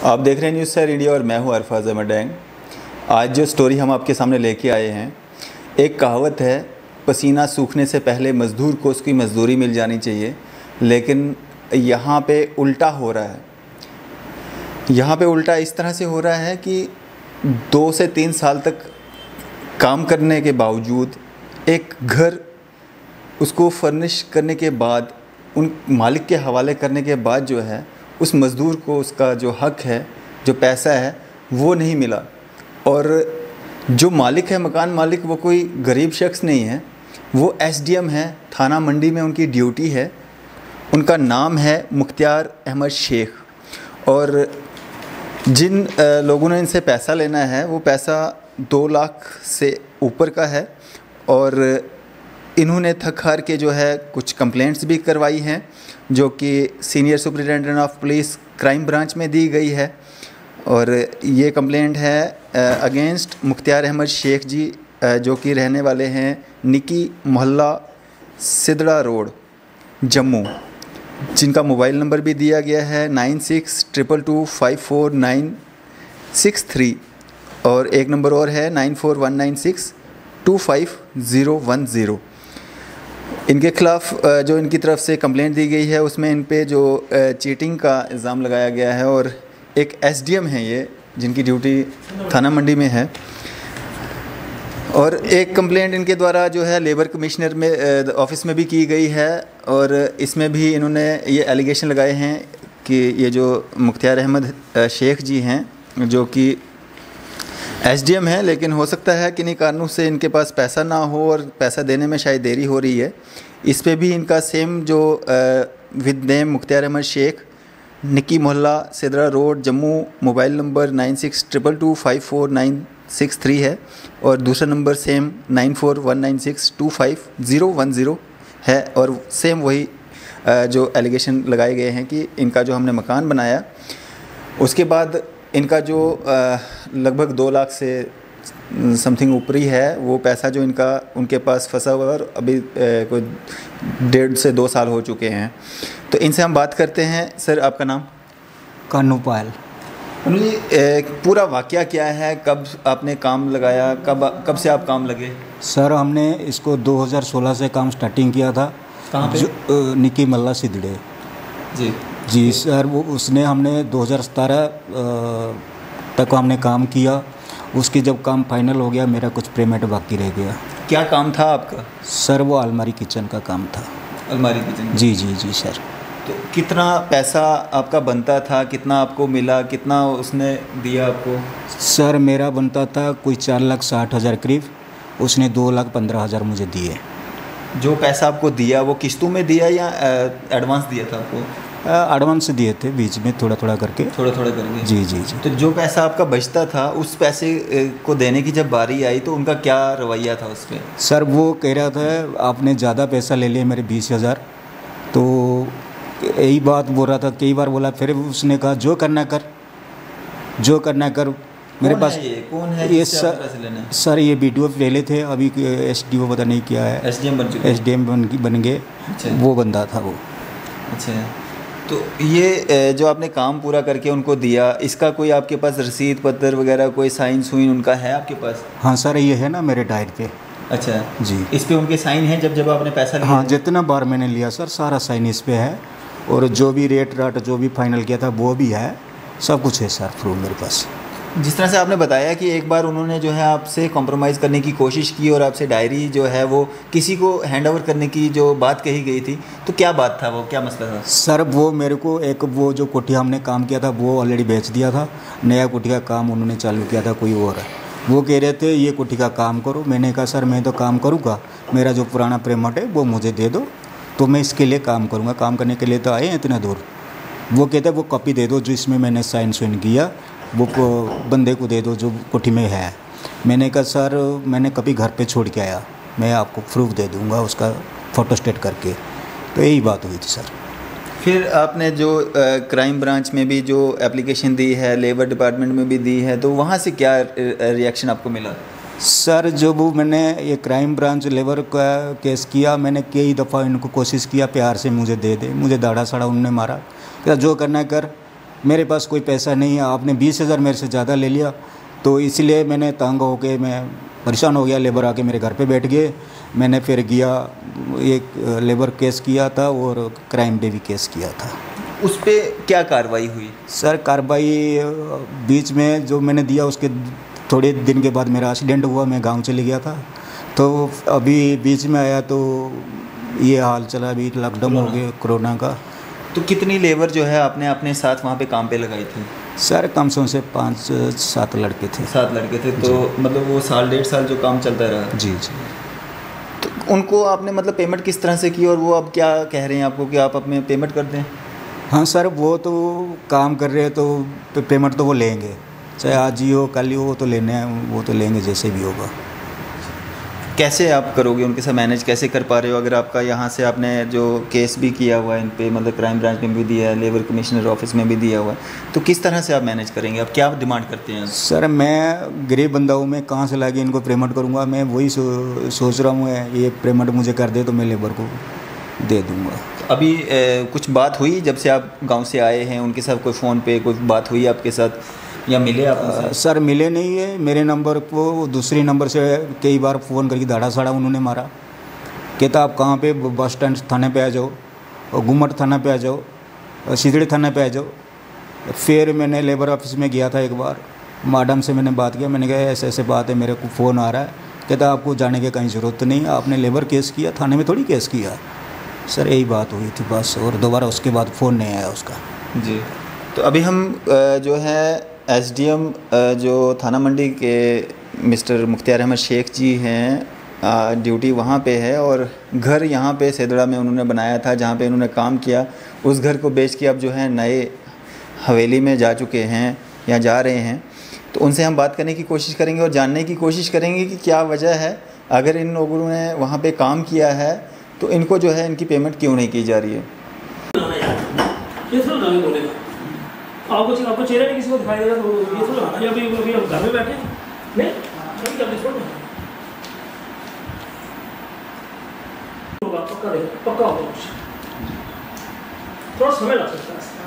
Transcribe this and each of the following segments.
आप देख रहे हैं न्यूज़ सर इंडिया और मैं हूं अरफाज अहमद डैंग। आज जो स्टोरी हम आपके सामने लेके आए हैं, एक कहावत है, पसीना सूखने से पहले मज़दूर को उसकी मज़दूरी मिल जानी चाहिए, लेकिन यहाँ पे उल्टा हो रहा है। यहाँ पे उल्टा इस तरह से हो रहा है कि 2 से 3 साल तक काम करने के बावजूद, एक घर उसको फर्निश करने के बाद, उन मालिक के हवाले करने के बाद जो है उस मज़दूर को उसका जो हक़ है, जो पैसा है, वो नहीं मिला। और जो मालिक है, मकान मालिक, वो कोई गरीब शख्स नहीं है, वो एसडीएम है, थाना मंडी में उनकी ड्यूटी है। उनका नाम है मुख्तियार अहमद शेख। और जिन लोगों ने इनसे पैसा लेना है, वो पैसा 2 लाख से ऊपर का है। और इन्होंने थक हार के जो है कुछ कंप्लेंट्स भी करवाई हैं, जो कि senior superintendent of police crime branch में दी गई है। और ये कंप्लेंट है अगेंस्ट मुख्तियार अहमद शेख जी, जो कि रहने वाले हैं निकी मोहल्ला सिदड़ा रोड, जम्मू, जिनका मोबाइल नंबर भी दिया गया है 9622254963। और एक नंबर और है 9419625010। इनके ख़िलाफ़ जो इनकी तरफ से कंप्लेंट दी गई है, उसमें इन पे जो चीटिंग का इल्ज़ाम लगाया गया है। और एक एसडीएम है ये, जिनकी ड्यूटी थाना मंडी में है। और एक कंप्लेंट इनके द्वारा जो है लेबर कमिश्नर में ऑफिस में भी की गई है। और इसमें भी इन्होंने ये एलिगेशन लगाए हैं कि ये जो मुख्तियार अहमद शेख जी हैं, जो कि एसडीएम है, लेकिन हो सकता है कि किन्हीं कारणों से इनके पास पैसा ना हो और पैसा देने में शायद देरी हो रही है। इस पे भी इनका सेम जो विद नेम मुख्तियार अहमद शेख, निकी मोहल्ला Sidra road, Jammu, mobile number 9622254963 है। और दूसरा नंबर सेम 9419625010 है। और सेम वही जो एलिगेशन लगाए गए हैं कि इनका जो हमने मकान बनाया, उसके बाद इनका जो लगभग 2 लाख से समथिंग ऊपरी है, वो पैसा जो इनका उनके पास फंसा हुआ है, और अभी कोई 1.5 से 2 साल हो चुके हैं। तो इनसे हम बात करते हैं। सर, आपका नाम? कानू पायल। जी, पूरा वाकया क्या है? कब आपने काम लगाया? कब से आप काम लगे? सर, हमने इसको 2016 से काम स्टार्टिंग किया था। कहाँ पे? निकी मोहल्ला सिदड़े जी सर। वो उसने हमने 2017 तक हमने काम किया। उसकी जब काम फाइनल हो गया, मेरा कुछ पेमेंट बाकी रह गया। क्या काम था आपका? सर, वो अलमारी किचन का काम था। अलमारी किचन? जी सर। तो कितना पैसा आपका बनता था? कितना आपको मिला? कितना उसने दिया आपको? सर, मेरा बनता था कोई 4,60,000 करीब। उसने 2,15,000 मुझे दिए। जो पैसा आपको दिया वो किस्तों में दिया या एडवांस दिया था आपको? एडवांस दिए थे, बीच में थोड़ा थोड़ा करके। जी। तो जो पैसा आपका बचता था, उस पैसे को देने की जब बारी आई, तो उनका क्या रवैया था उस पर? सर, वो कह रहा था आपने ज़्यादा पैसा ले लिया मेरे 20,000। तो यही बात बोल रहा था, कई बार बोला। फिर उसने कहा जो करना कर मेरे पास। कौन है ये सर, ये वीडियो पहले थे, अभी एसडीओ पता नहीं क्या है, एसडीएम बन गए। वो बंदा था वो। अच्छा, तो ये जो आपने काम पूरा करके उनको दिया, इसका कोई आपके पास रसीद पत्र वगैरह, कोई साइन सुइन उनका है आपके पास? हाँ सर, ये है ना मेरे डायरी पे। अच्छा जी। इस पे उनके साइन हैं जब आपने पैसा लिया? हाँ, जितना बार मैंने लिया सर, सारा साइन इस पे है। और जो भी रेट राट जो भी फाइनल किया था वो भी है, सब कुछ है सर प्रूफ मेरे पास। जिस तरह से आपने बताया कि एक बार उन्होंने जो है आपसे कॉम्प्रोमाइज़ करने की कोशिश की और आपसे डायरी जो है वो किसी को हैंड ओवर करने की जो बात कही गई थी, तो क्या बात था वो, क्या मसला था? सर, वो मेरे को वो जो कोठिया हमने काम किया था वो ऑलरेडी बेच दिया था। नया कोठी का काम उन्होंने चालू किया था कोई और है। वो कह रहे थे ये कोठी का काम करो। मैंने कहा सर, मैं तो काम करूँगा, मेरा जो पुराना पेमेंट है वो मुझे दे दो, तो मैं इसके लिए काम करूँगा। काम करने के लिए तो आए हैं इतना दूर। वो कहते वो कॉपी दे दो जो इसमें मैंने साइन सुइन किया, वो बंदे को दे दो जो कोठी में है। मैंने कहा सर, मैंने कभी घर पे छोड़ के आया, मैं आपको प्रूफ दे दूंगा उसका, फ़ोटो स्टेट करके। तो यही बात हुई थी सर। फिर आपने जो क्राइम ब्रांच में भी जो एप्लीकेशन दी है, लेबर डिपार्टमेंट में भी दी है, तो वहाँ से क्या रिएक्शन आपको मिला? सर, जो वो मैंने ये क्राइम ब्रांच लेबर का केस किया, मैंने कई दफ़ा इनको कोशिश किया प्यार से मुझे दे दे, मुझे दाढ़ा साड़ा उन्होंने मारा। क्या जो करना कर, मेरे पास कोई पैसा नहीं है, आपने 20,000 मेरे से ज़्यादा ले लिया। तो इसलिए मैंने तंग होके मैं परेशान हो गया, लेबर आके मेरे घर पे बैठ गए। मैंने फिर गया, एक लेबर केस किया था और क्राइम डे भी केस किया था। उस पे क्या कार्रवाई हुई? सर कार्रवाई बीच में जो मैंने दिया उसके थोड़े दिन के बाद मेरा एक्सीडेंट हुआ, मैं गांव चले गया था। तो अभी बीच में आया तो ये हाल चला, अभी लॉकडाउन हो गया कोरोना का। तो कितनी लेबर जो है आपने अपने साथ वहाँ पे काम पे लगाई थी? सर कम से 5-7 लड़के थे। 7 लड़के थे। तो मतलब वो साल 1.5 साल जो काम चलता रहा? जी जी। तो उनको आपने मतलब पेमेंट किस तरह से की और वो अब क्या कह रहे हैं आपको कि आप अपने पेमेंट कर दें? हाँ सर, वो तो काम कर रहे हैं तो पेमेंट तो वो लेंगे, चाहे आज ही हो कल ही हो, तो लेने वो तो लेंगे जैसे भी होगा। कैसे आप करोगे उनके साथ मैनेज, कैसे कर पा रहे हो? अगर आपका यहाँ से आपने जो केस भी किया हुआ है इन पे, मतलब क्राइम ब्रांच में भी दिया है, लेबर कमिश्नर ऑफिस में भी दिया हुआ है, तो किस तरह से आप मैनेज करेंगे? आप क्या डिमांड करते हैं? सर मैं गरीब बंदा हूँ, मैं कहाँ से लाके इनको पेमेंट करूँगा? मैं वही सोच रहा हूँ, ये पेमेंट मुझे कर दे तो मैं लेबर को दे दूँगा। अभी कुछ बात हुई जब से आप गांव से आए हैं? उनके साथ कोई फ़ोन पे कोई बात हुई आपके साथ या मिले आप? सर मिले नहीं है, मेरे नंबर को दूसरे नंबर से कई बार फ़ोन करके दाड़ा साड़ा उन्होंने मारा। कहता आप कहाँ पे? बस स्टैंड थाने पे आ जाओ, और घुमट थाना पे आ जाओ, और सीधड़ी थाना पे आ जाओ। फिर मैंने लेबर ऑफिस में गया था एक बार, मैडम से मैंने बात किया, मैंने कहा ऐसे ऐसे बात है, मेरे को फ़ोन आ रहा है। कहता आपको जाने की कहीं ज़रूरत नहीं, आपने लेबर केस किया, थाने में थोड़ी केस किया। सर यही बात हुई थी बस, और दोबारा उसके बाद फ़ोन नहीं आया उसका। जी। तो अभी हम जो है एसडीएम जो थाना मंडी के मिस्टर मुख्तियार अहमद शेख जी हैं, ड्यूटी वहाँ पे है, और घर यहाँ पे सेदड़ा में उन्होंने बनाया था जहाँ पे उन्होंने काम किया। उस घर को बेच के अब जो है नए हवेली में जा चुके हैं या जा रहे हैं। तो उनसे हम बात करने की कोशिश करेंगे और जानने की कोशिश करेंगे कि क्या वजह है, अगर इन लोगों ने वहाँ पे काम किया है तो इनको जो है इनकी पेमेंट क्यों नहीं की जा रही है। आपको चेहरा नहीं किसी को दिखाई देगा, तो ये थोड़ा लगाना। अभी हम घर में बैठे नहीं, अभी क्या छोड़ होगा, पक्का देगा, पक्का होगा कुछ, थोड़ा समय लग सकता है।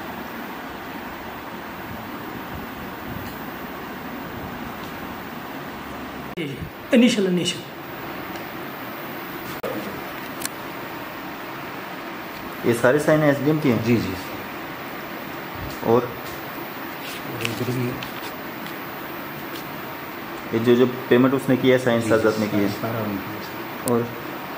इनिशियल ये सारे साइन एसडीएम के हैं? जी जी। और ये जो पेमेंट उसने किया है साइन साजात ने किया है। और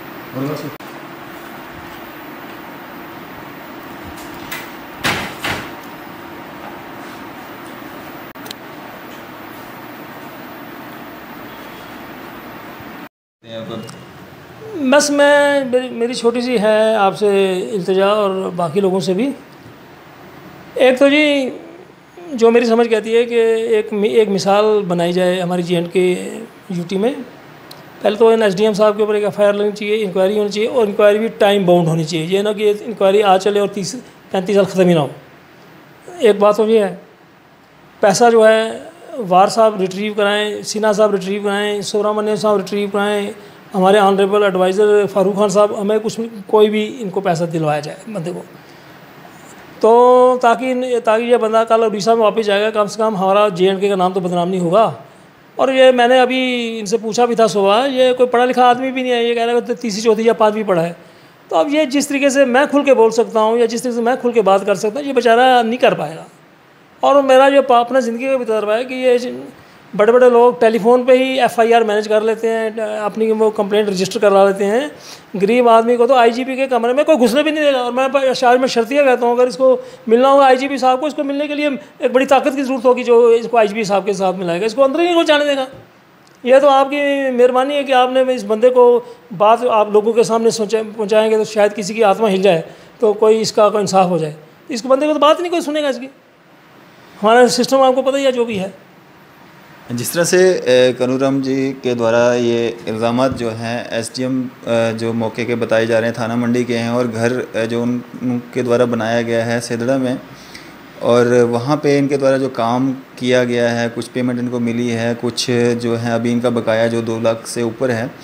बस मेरी छोटी सी है आपसे इल्तिजा और बाकी लोगों से भी। एक तो जी जो मेरी समझ कहती है कि एक मिसाल बनाई जाए हमारी J&K यूटी में। पहले तो एसडीएम साहब के ऊपर एक एफआईआर लगनी चाहिए, इंक्वायरी होनी चाहिए, और इंक्वायरी भी टाइम बाउंड होनी चाहिए। ये ना कि इंक्वायरी आज चले और 30-35 साल ख़त्म ही ना हो। एक बात तो ये है, पैसा जो है वार साहब रिट्रीव कराएँ, सिन्हा साहब रिट्रीव कराएँ, सुब्रमण्यम साहब रिट्रीव कराएँ, हमारे ऑनरेबल एडवाइज़र फारूक खान साहब, हमें कुछ कोई भी इनको पैसा दिलवाया जाए बंदे को, तो ताकि ये बंदा कल उड़ीसा में वापस जाएगा, कम से कम हमारा J&K का नाम तो बदनाम नहीं होगा। और ये मैंने अभी इनसे पूछा भी था सुबह, ये कोई पढ़ा लिखा आदमी भी नहीं है, ये कह रहा है 3री 4री या 5वीं पढ़ा है। तो अब ये जिस तरीके से मैं खुल के बोल सकता हूँ या जिस तरीके से मैं खुल के बात कर सकता हूँ, ये बेचारा नहीं कर पाएगा। और मेरा जो अपना ज़िंदगी का भी तजर्बा है कि ये बड़े बड़े लोग टेलीफोन पे ही एफआईआर मैनेज कर लेते हैं, अपनी वो कंप्लेंट रजिस्टर करा लेते हैं। गरीब आदमी को तो आईजीपी के कमरे में कोई घुसने भी नहीं देगा। और मैं शहर में शर्तिया कहता हूँ, अगर इसको मिलना होगा आईजीपी साहब को, इसको मिलने के लिए एक बड़ी ताकत की ज़रूरत होगी जो इसको आईजीपी साहब के साथ मिलाएगा, इसको अंदर ही नहीं कोई जाने देगा। यह तो आपकी मेहरबानी है कि आपने इस बंदे को बात आप लोगों के सामने पहुँचाएँगे तो शायद किसी की आत्मा हिल जाए, तो कोई इसका कोई इंसाफ हो जाए। इस बंदे को तो बात नहीं कोई सुनेगा इसकी। हमारा सिस्टम आपको पता ही है जो भी है। जिस तरह से कनूराम जी के द्वारा ये इल्ज़ामात जो हैं एसडीएम जो मौके के बताए जा रहे हैं थाना मंडी के हैं, और घर जो उनके द्वारा बनाया गया है सेदड़ा में, और वहाँ पे इनके द्वारा जो काम किया गया है, कुछ पेमेंट इनको मिली है, कुछ जो है अभी इनका बकाया जो 2 लाख से ऊपर है,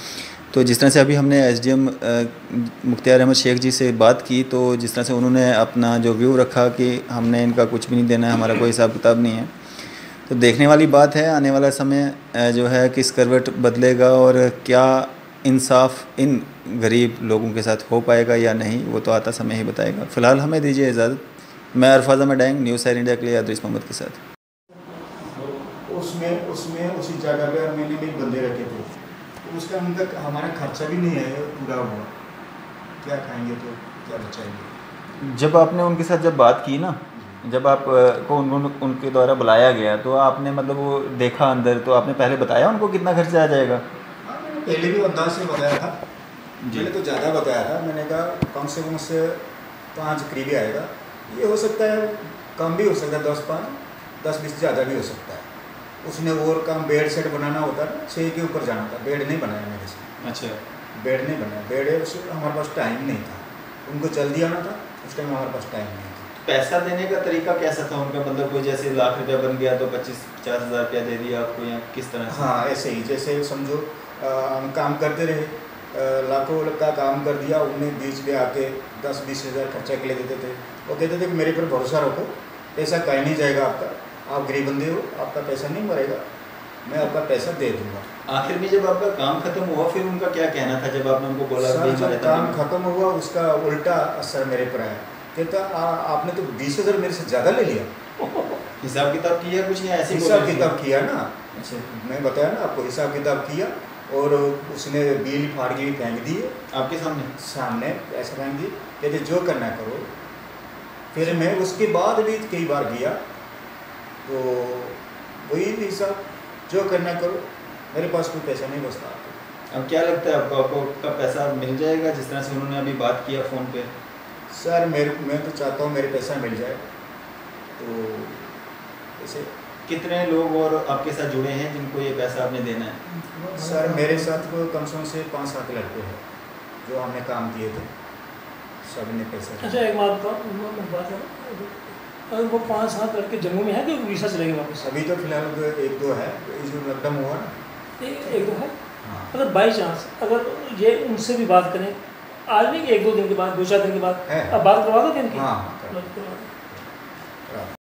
तो जिस तरह से अभी हमने एसडीएम मुख्तियार अहमद शेख जी से बात की, तो जिस तरह से उन्होंने अपना जो व्यू रखा कि हमने इनका कुछ भी नहीं देना है, हमारा कोई हिसाब किताब नहीं है, तो देखने वाली बात है आने वाला समय जो है किस करवट बदलेगा और क्या इंसाफ इन गरीब लोगों के साथ हो पाएगा या नहीं, वो तो आता समय ही बताएगा। फ़िलहाल हमें दीजिए इजाज़त। मैं अरफाज अहमद डैंग, न्यूज़ साइर इंडिया के लिए अदरीस मोहम्मद के साथ। उसमें उसी जगह पे मैंने भी बंदे रखे थे, तो उसका हमारा खर्चा भी नहीं है पूरा हुआ, क्या खाएंगे तो क्या बचाएंगे। जब आपने उनके साथ जब बात की ना, जब आपको उनके द्वारा बुलाया गया, तो आपने मतलब वो देखा अंदर, तो आपने पहले बताया उनको कितना खर्चा आ जाएगा? हाँ, मैंने पहले भी अंदाज से बताया था, पहले तो ज़्यादा बताया था। मैंने कहा कम से 5 करीब आएगा, ये हो सकता है कम भी हो सकता है, 10-20 ज़्यादा भी हो सकता है। उसने और काम बेड सेट बनाना होता है ना, 6 के ऊपर जाना था, बेड नहीं बनाया मेरे से। अच्छा, बेड नहीं बनाया, बेड है उस हमारे पास टाइम नहीं था, उनको जल्दी आना था, उस टाइम हमारे पास टाइम नहीं था। पैसा देने का तरीका कैसा था उनका? मतलब कोई जैसे लाख रुपया बन गया तो 25-50 हज़ार रुपया दे दिया आपको, या किस तरह से? हाँ, ऐसे ही, जैसे समझो हम काम करते रहे, लाखों का काम कर दिया, उन्हें बीच में आके 10-20 हज़ार खर्चा के लिए देते थे। वो कहते थे कि मेरे पर भरोसा रखो, पैसा कहीं नहीं जाएगा आपका, आप गरीब बंदे हो, आपका पैसा नहीं मरेगा, मैं आपका पैसा दे दूँगा। आखिर में जब आपका काम खत्म हुआ, फिर उनका क्या कहना था जब आपने उनको बोला? सर, जब काम खत्म हुआ उसका उल्टा असर मेरे पर आया। कहता आपने तो 20 हज़ार मेरे से ज़्यादा ले लिया। हिसाब किताब किया कुछ, या ऐसे हिसाब किताब किया ना, अच्छा, मैं बताया ना आपको, हिसाब किताब किया और उसने बिल फाड़ के भी फेंक दिए आपके सामने ऐसा फेंक दिए। कहते जो करना करो। फिर मैं उसके बाद भी कई बार गया, तो वही हिसाब, जो करना करो, मेरे पास कोई पैसा नहीं बचता आपको। अब क्या लगता है आपको का पैसा मिल जाएगा जिस तरह से उन्होंने अभी बात किया फ़ोन पे? सर मैं तो चाहता हूँ मेरे पैसा मिल जाए। तो ऐसे कितने लोग और आपके साथ जुड़े हैं जिनको ये पैसा आपने देना है? सर मेरे साथ को कम से 5-7 लड़के हैं जो हमने काम किए थे, सब ने पैसा। अच्छा, एक बात है, अगर वो 5-7 लड़के जम्मू में है तो वीज़ा चलेगा वापस? अभी तो फिलहाल 1-2 है, जो लॉकडाउन हुआ ना, 1-2 है। हाँ। अगर बाई चांस अगर ये उनसे भी बात करें, आज नहीं कि 1-2 दिन के बाद, 2-4 दिन के बाद, है। अब बात करवा दो कि इनकी? हाँ, हाँ।